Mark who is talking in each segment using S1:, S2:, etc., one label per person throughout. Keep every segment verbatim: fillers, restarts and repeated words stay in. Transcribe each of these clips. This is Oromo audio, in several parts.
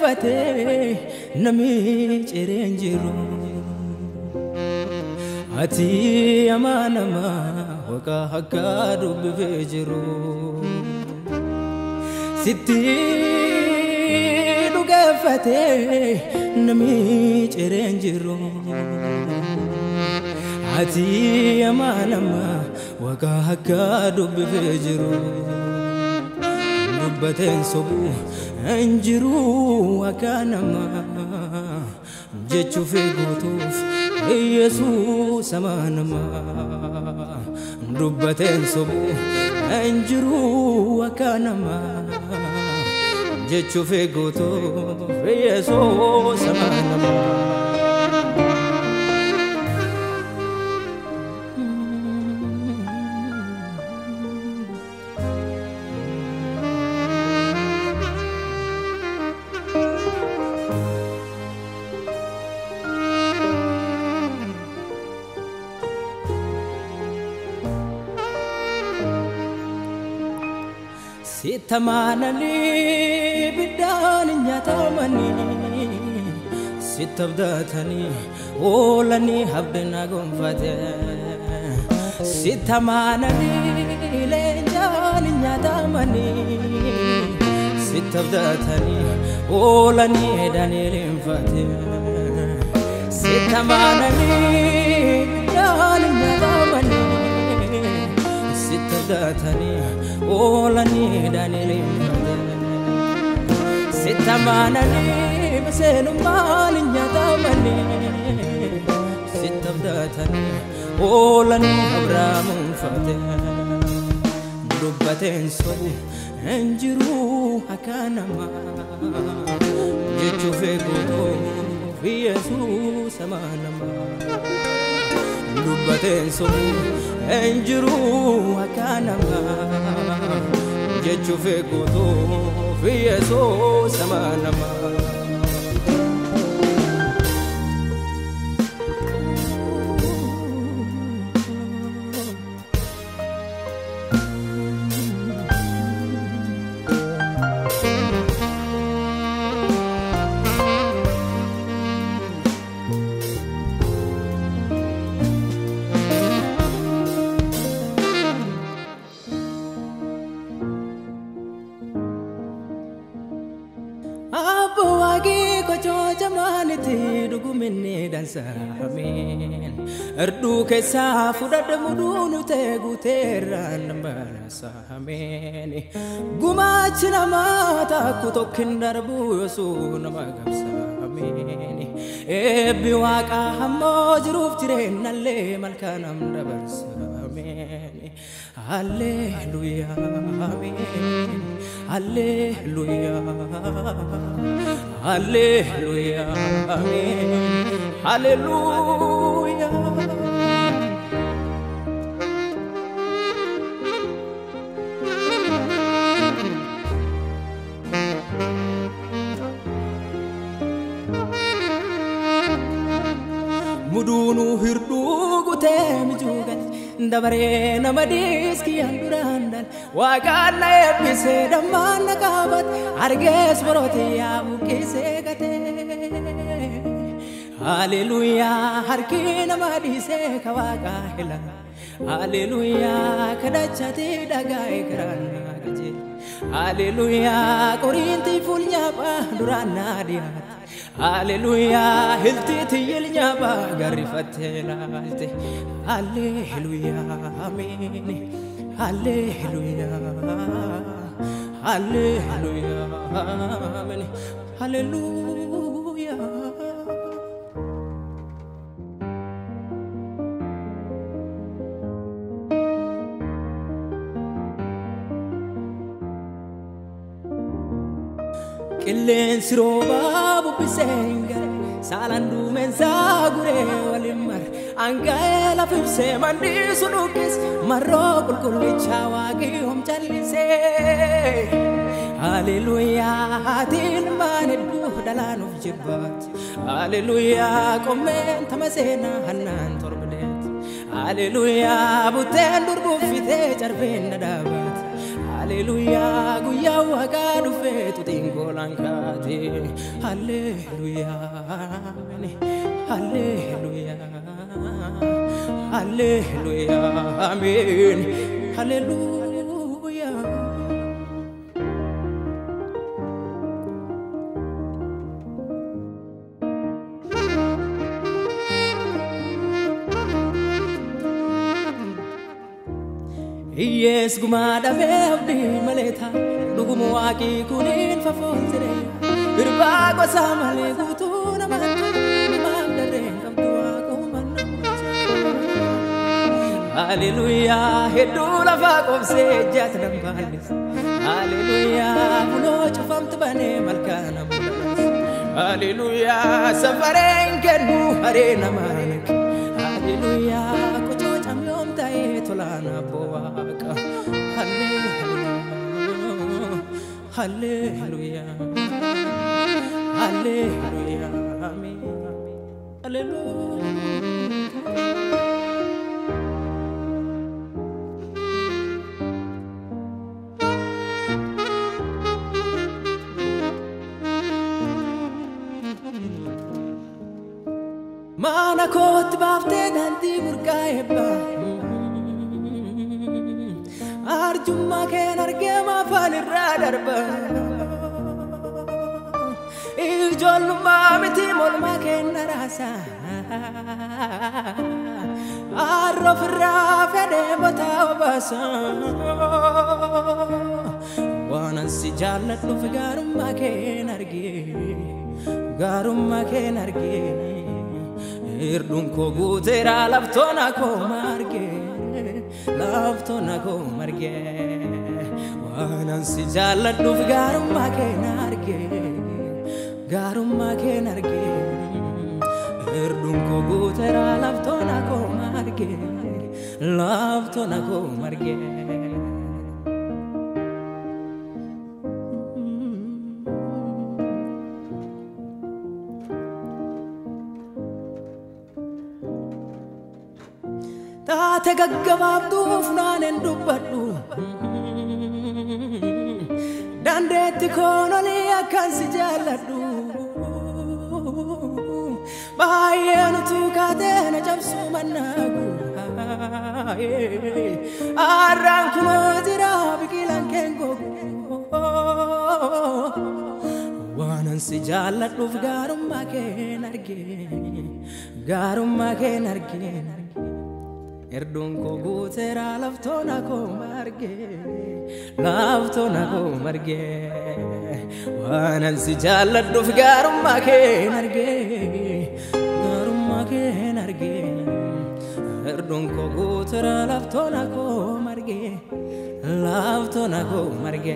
S1: gaffate nami cirenjiru ati amanama waka hakka dubbe jiru sitti gaffate nami cirenjiru ati amanama waka hakka dubbe jiru dubbaten sobu anjiru akanama jechu fegotuf yesus amanama dubbaten sobu anjiru akanama jechu fegotuf yesus amanama Sitamanani bidani nyatamani sitabdatani olani habdena gonfate sitamanani lenjani nyatamani sitabdatani olani danilin fate sitamanani bidani nyatamani sitabdatani olani danilin sitamanani masenu mali nyatamani sitabdatani olani abramun fate dubbaten sobu anjiru akanama jechu fego yesus amanama dubbaten sobu anjiru akanama jechu fego yesus amanama Wagi ko choja maniti dugumenne dansa amen erdu kesa fudad mudunu te guteran barasa amen gumachina mata kutokin darbu yosu namagasa amen ebbi waqa hammo jruf tirenalle malkanam dabarsa amen hallelujah amen hallelujah hallelujah amen hallelujah mudunu hirdu gutem jugal dabare namadis ki andurandal waqana ebise damana kabat arges boroti abu kise gate hallelujah harkina madise kawaga hela hallelujah kadachati dagai karana gaje hallelujah korinti fulnya ba durana dia hallelujah hilti tiyilnya ba garifatelalte hallelujah amen hallelujah hallelujah amen hallelujah Killen siroba bubisenga salandu menzagure walimar angaela fipse mandi sunukis marro kulkulli chawagi hom chalise hallelujah hatin manedu dalanu jibbat hallelujah comment tamasena hanan torblet hallelujah buten durbu fite jarben dabat Hallelujah, guya wagadu fetu tingolankati. Hallelujah, Hallelujah, Hallelujah, Amen. Hallelujah. Yes, gumada beabdi maleta dugumu aki kunin fa fontere birbago samale gutuna matu mandare kamtua kumanna Hallelujah hedula fa qobse jat dambalis Hallelujah bulo chufam tbane malkana Hallelujah safaren kenu harena malik Hallelujah kocho chamyom tae tolana boaka Hallelujah Hallelujah Hallelujah Amen Hallelujah Mana kot bafte danti murkaeba Arjumma ken argema falirra darba Ijollumma miti molma ken narasa Arrofra fede bota basa Wanan si jallatu figarumma ken arge Garumma ken arge Irdun ko gutera laftona ko marge Laftona ko marge Wanan si jallatu figarumma ken arge Garumma ken arge Irdun ko gutera laftona ko marge Laftona ko marge Taate gaggababdu funanen dubbadhu Dandeetti koonoli akkan si jaalladhu Baay'eenutu kaatee na cabsu mannaagu Arraan kunoo jira biqilaan keen gogu Waanan si jaalladhuuf gaarummaa keen arge Gaarummaa keen arge Erdun ko gutera laftona ko marge Laftona ko marge Wanan si jalladdu figarumma ken arge Garumma ken arge Erdun ko gutera laftona ko marge Laftona ko marge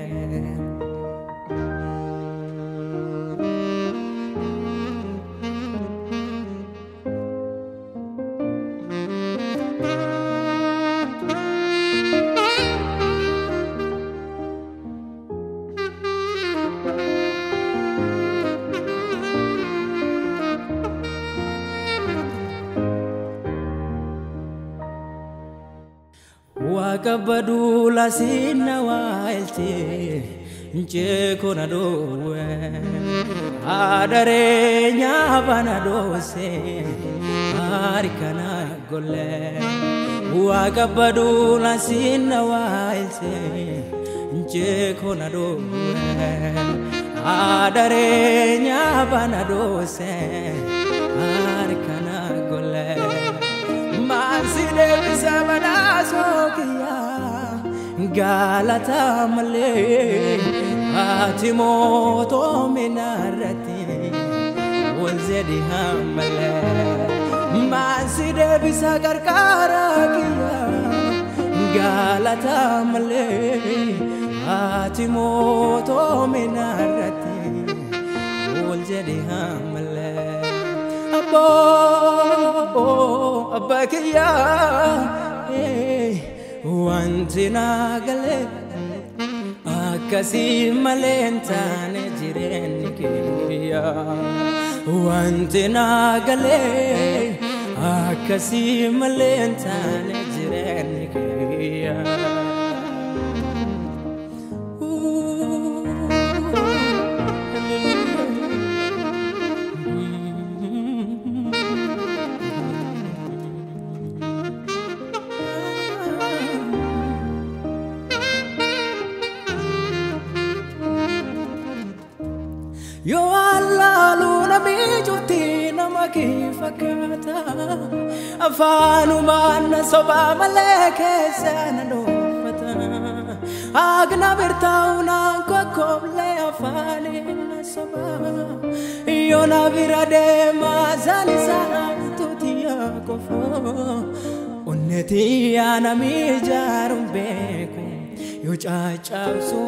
S1: Wakabadu la sinna waelte nje kona dowe adare nyabana dose arikana golle Wakabadu la sinna waelte nje kona dowe adare nyabana dose arikana golle Maside bisabana sokiya galata male atimoto minarati walzedi hamale Maside bisagar karakiya galata male atimoto minarati walzedi hamale Abbo Abbakiya Wanti nagale Akasi malentane jireni kiya Wanti nagale Akasi malentane jireni kiya fakii fakkaata afaanuma soba malee keessana dhoofata agna birtaa'una kokkooblee afaanina soba yoona bira deemaa zaalisaan tutiyyaa qofoo onnetii aanami ijaaruun beeku yoo caacabsuu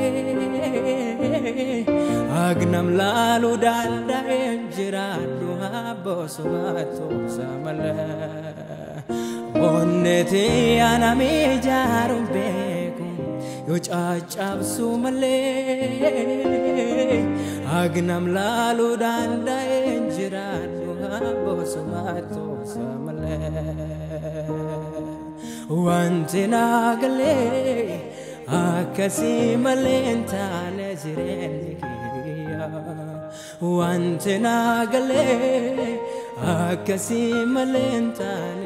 S1: malee agnam laaluu danda'een jiraadhu habboo sobaatoosa malee onnetii aanami ijaaruun beeku yoo caacabsuu malee agnam laaluu danda'een jiraadhu habboo sobaatoosa malee wanti naagalee akkasi malee taane jireenyi kiyya wanti naagalee akkasi malee taane